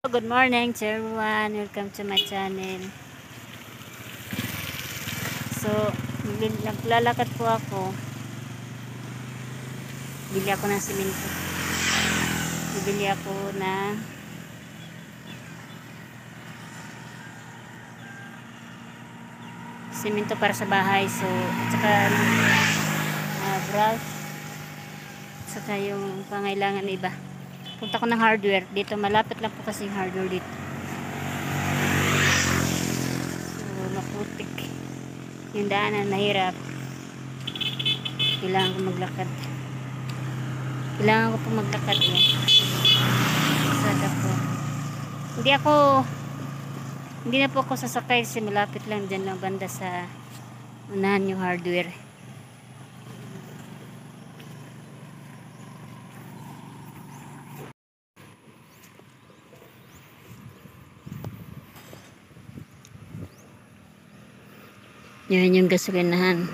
Good morning to everyone. Welcome to my channel. So, naglalakad po ako. Bili ako ng simento. Bibili ako ng simento para sa bahay. So, at saka brush. At saka yung pangailangan iba. Punta ko ng hardware. Dito, malapit lang po kasi yung hardware dito. So, maputik. Yung daanan, nahirap. Kailangan ko maglakad. Kailangan ko po maglakad yan. Sada po. Hindi na po ako sasakay kasi malapit lang dyan lang banda sa unahan yung hardware. Yan yung gasolinahan.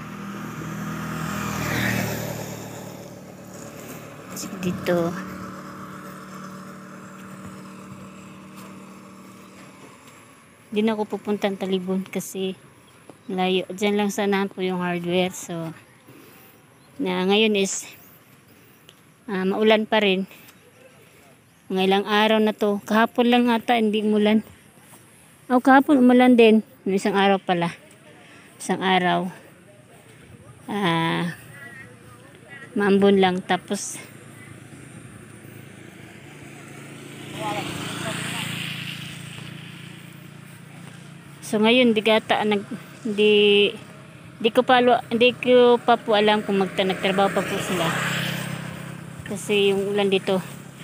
Dito. Hindi na ako pupunta ng Talibon kasi layo. Diyan lang sanahan po yung hardware. So, ngayon is maulan pa rin. Mga ilang araw na to. Kahapon lang ata, hindi umulan. Kahapon umulan din. Isang araw pala. Isang araw. Maambon lang. Tapos, so ngayon hindi ko pa po alam kung nagtrabaho pa po sila. Kasi yung ulan dito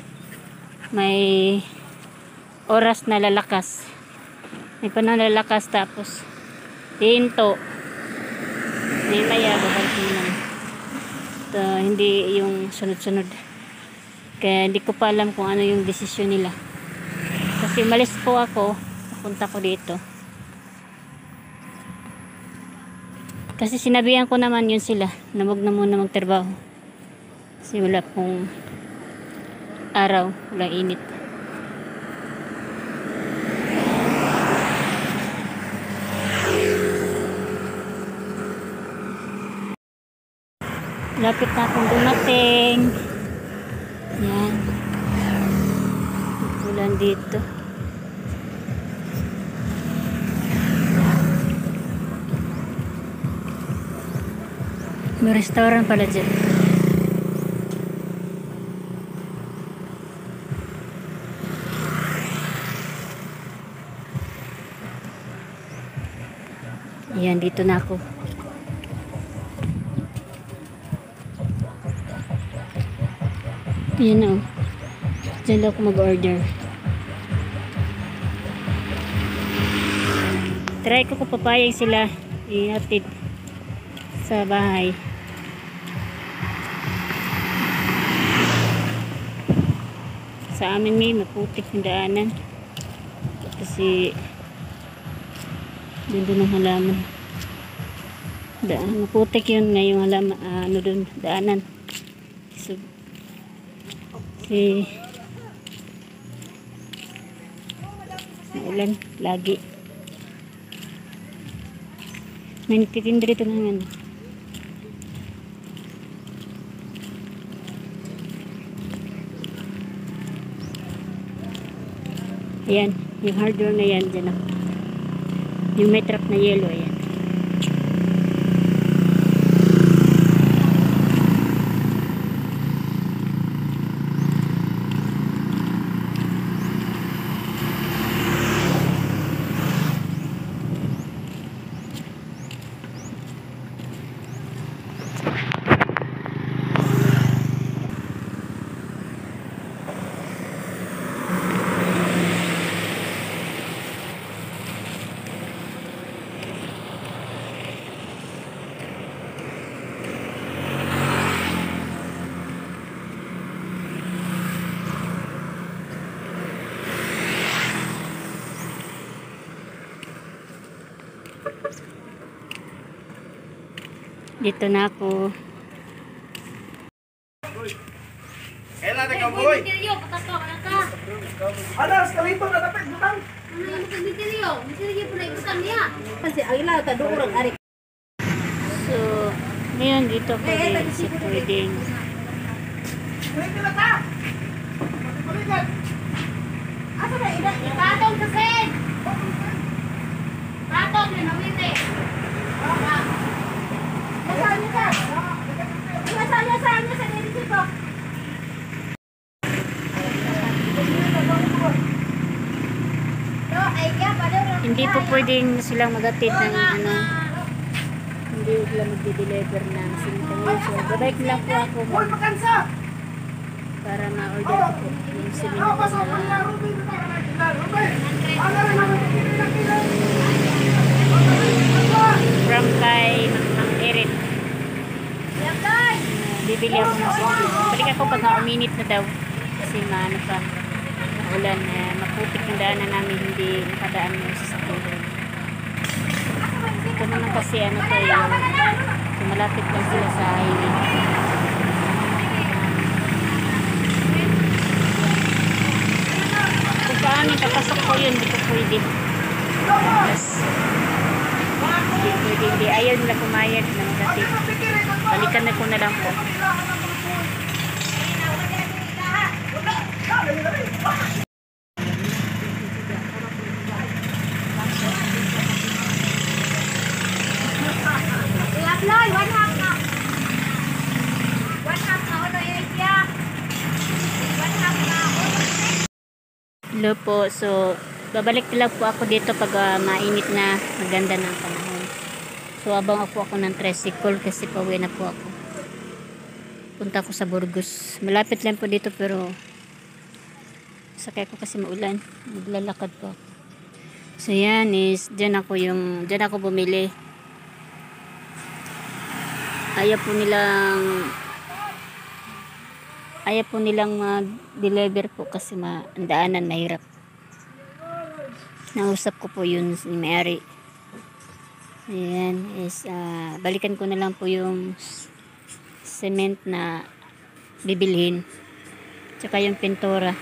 may oras na lalakas. May panahon na lalakas tapos hinto. May maya babalik naman. Hindi yung sunod-sunod. Kaya hindi ko pa alam kung ano yung desisyon nila. Kasi umalis po ako. Papunta ko dito. Kasi sinabihan ko naman yun sila na wag na muna magtrabaho. Kasi wala pong araw. Walang init. Lapit na akong dumating. Yan. Ulan dito. May restaurant pala dyan. Yan, dito na ako. Yan o. Diyan lang ako mag-order. Try ko kung papayag sila ihatid sa bahay. Sa amin may maputik yung daanan. Kasi doon ang halaman. Maputik yun ngayong halaman. Doon daanan. So, kasi maulan lagi. May nagtitinda dito naman. Ayan, yung hardware na yan dyan. Yung may truck na yellow, ayan. Dito na ako. Kailan na ka boy? Ano? Alas, kalito na dapat butang. Misteryo po na ibutan niya. Kasi ang ilaw, taduurang ari. So, ngayon dito ko din si pwedeng Kalito na ta. Balikan. Asa na ibatong sa sen? Batong na nawite. Nasaan niya ka? Nasaan niya sa edisi ko? hindi po pwedeng silang magatid ng ano, hindi sila magde-deliver ng simental. So, babalik lang po ako Hoy, makansa. para ma-order ko po yung simental na from kay Mang Erin. Bibili ako ng simental. Balik ako pag uminit na daw kasi maano pa, maulan, maputik yung daanan namin, hindi nakadaan yung sasakyan. Ito naman kasi ano to yung malapit lang sila sa highway. Kung paano kapasok ko yun, hindi ko pwede. Hindi pwede, hindi. Ayaw nila pumayag ng dati. Balikan na ko na lang po. I-apply, 1 half na. 1 half na, ano yung idea? 1 half na. Hello po. So, babalik lang po ako dito pag mainit na, maganda ng panahon. So, abang ako ng tricycle kasi pauwi na po ako. Punta ako sa Burgos. Malapit lang po dito pero sakay ko kasi maulan. Maglalakad po ako. So, yan is, dyan ako bumili. Ayaw po nilang mag-deliver po kasi ang daanan mahirap. Nausap ko po yun ni Mary. Ayan is balikan ko na lang po yung cement na bibilhin tsaka yung pintura.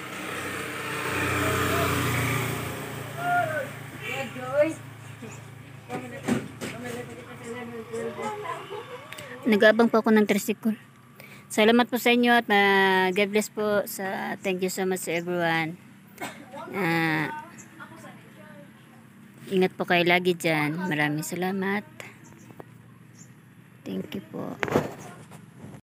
Nag-aabang po ako ng tricycle. Salamat po sa inyo at God bless po. Thank you so much to everyone. Ingat po kayo lagi dyan. Maraming salamat. Thank you po.